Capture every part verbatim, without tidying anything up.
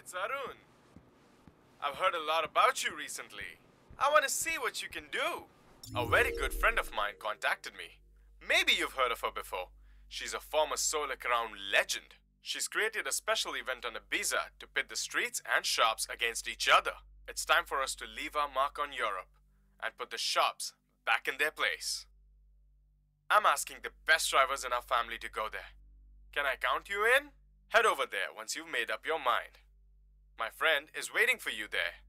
it's Arun. I've heard a lot about you recently. I want to see what you can do. A very good friend of mine contacted me. Maybe you've heard of her before. She's a former Solar Crown legend. She's created a special event on Ibiza to pit the streets and shops against each other. It's time for us to leave our mark on Europe and put the shops back in their place. I'm asking the best drivers in our family to go there. Can I count you in? Head over there once you've made up your mind. My friend is waiting for you there.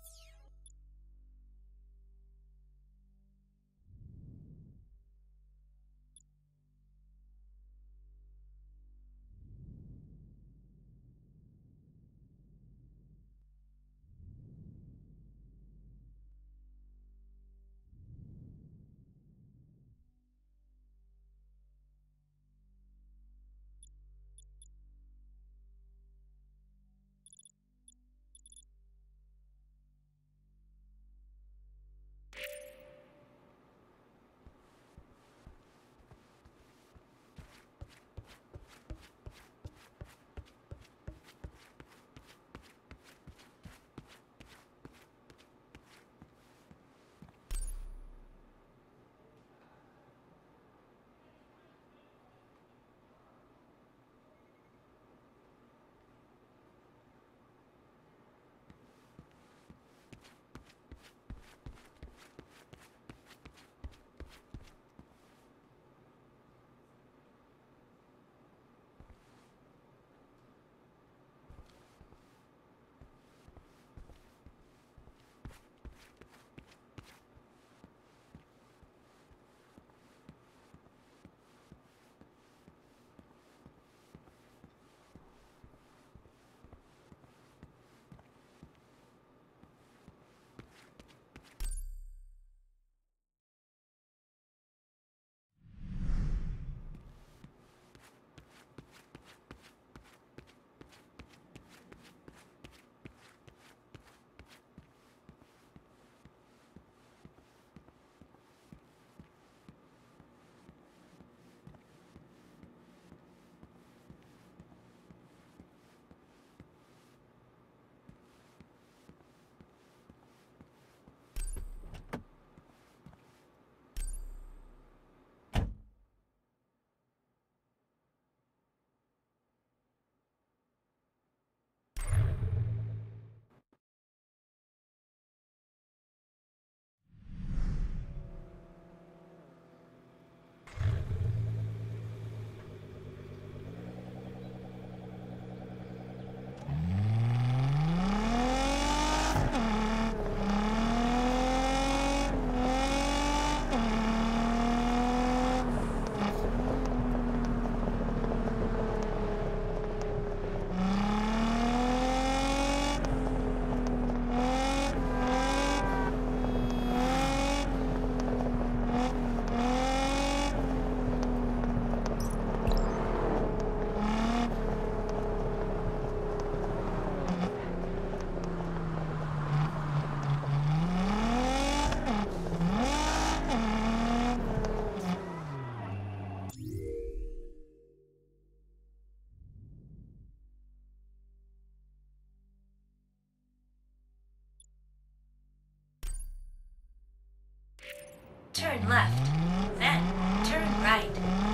Turn left, then turn right.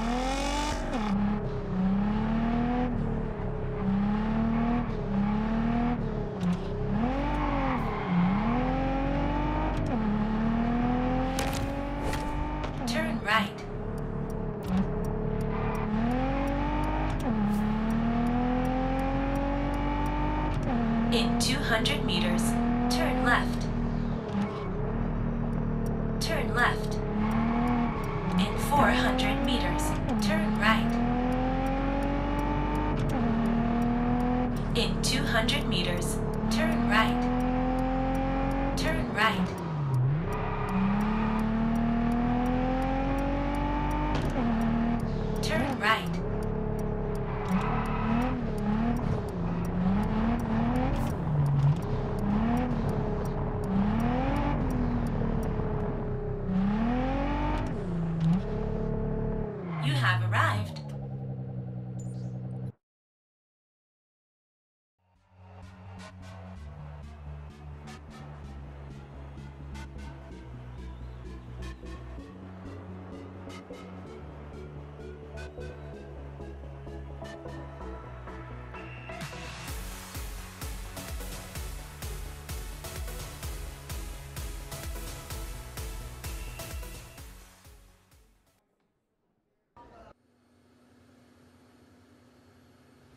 Turn right. In two hundred meters, turn left. Turn left. In four hundred meters, turn right. In two hundred meters, turn right. Turn right. Turn right. You have arrived.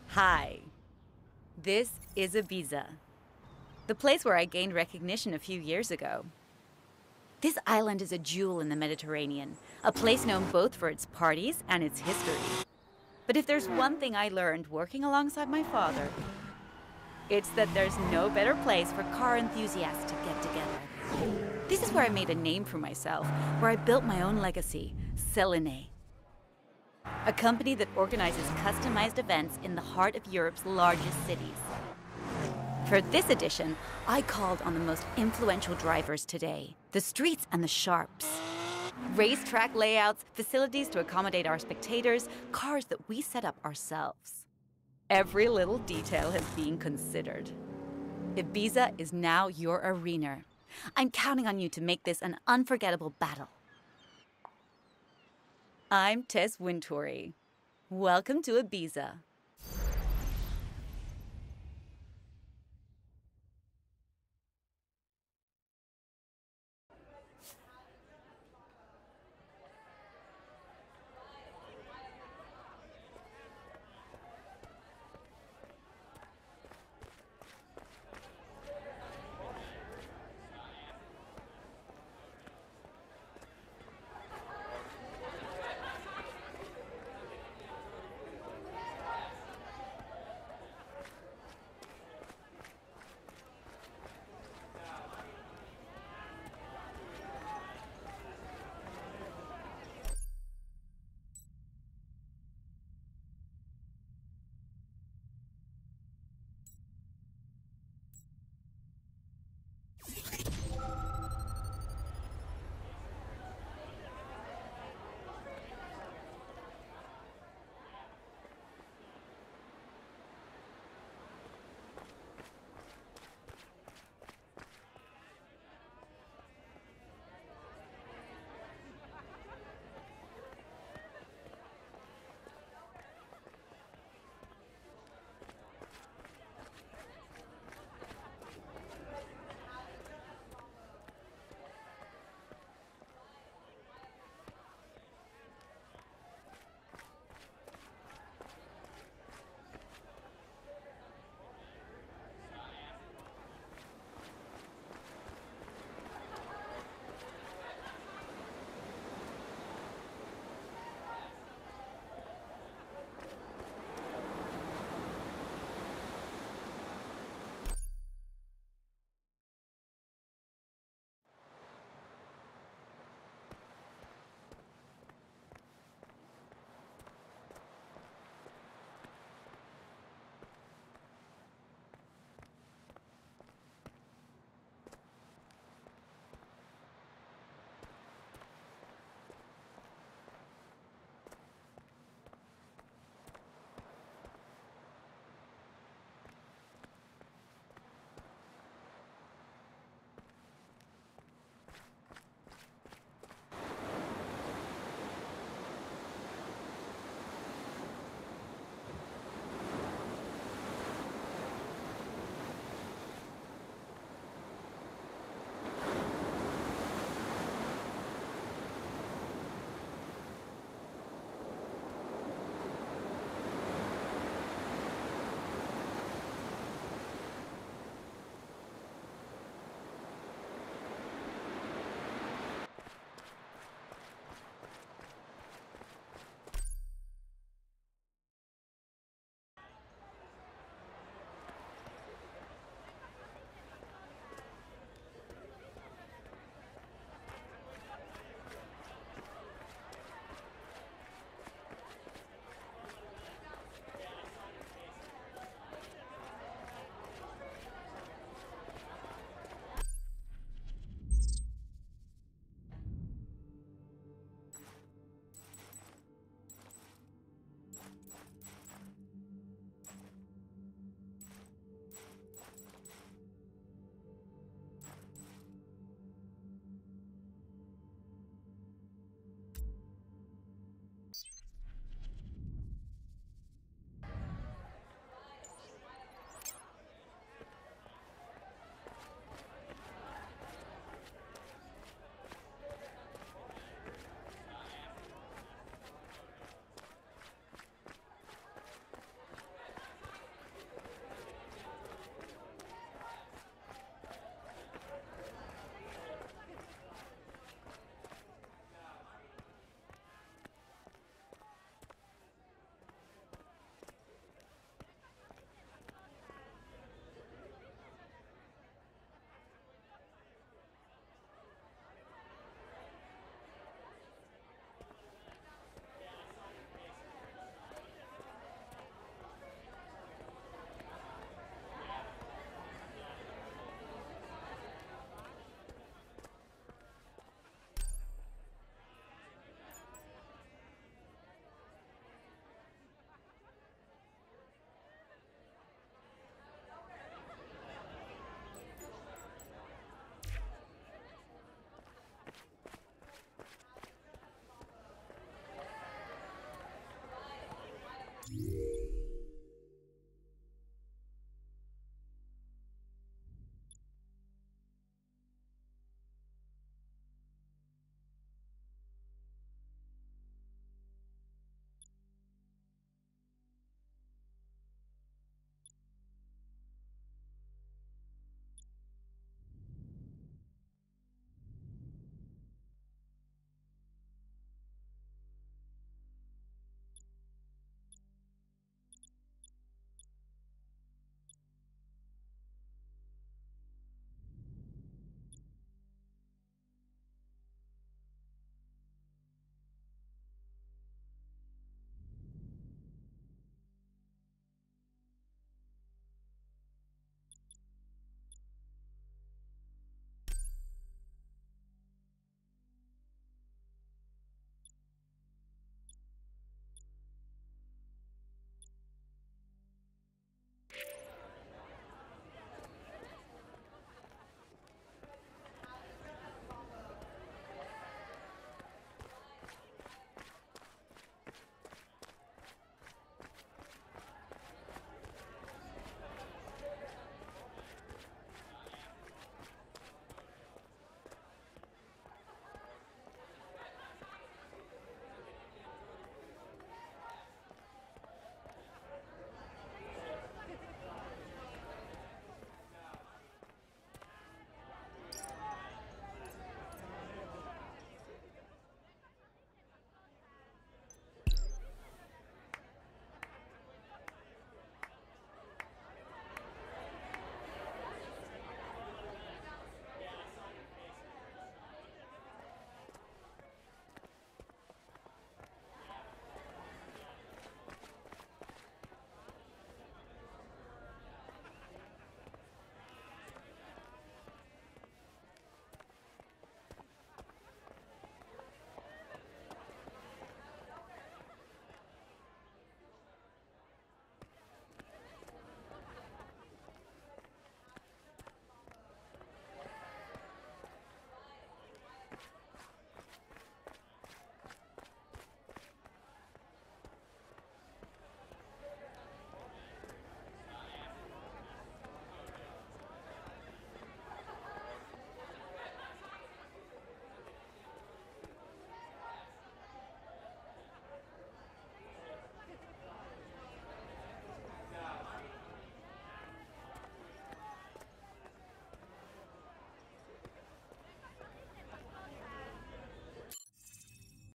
Hi. This is Ibiza, the place where I gained recognition a few years ago. This island is a jewel in the Mediterranean, a place known both for its parties and its history. But if there's one thing I learned working alongside my father, it's that there's no better place for car enthusiasts to get together. This is where I made a name for myself, where I built my own legacy, Selene. A company that organizes customized events in the heart of Europe's largest cities. For this edition, I called on the most influential drivers today, the streets and the sharps. Racetrack layouts, facilities to accommodate our spectators, cars that we set up ourselves. Every little detail has been considered. Ibiza is now your arena. I'm counting on you to make this an unforgettable battle. I'm Tess Wintory. Welcome to Ibiza.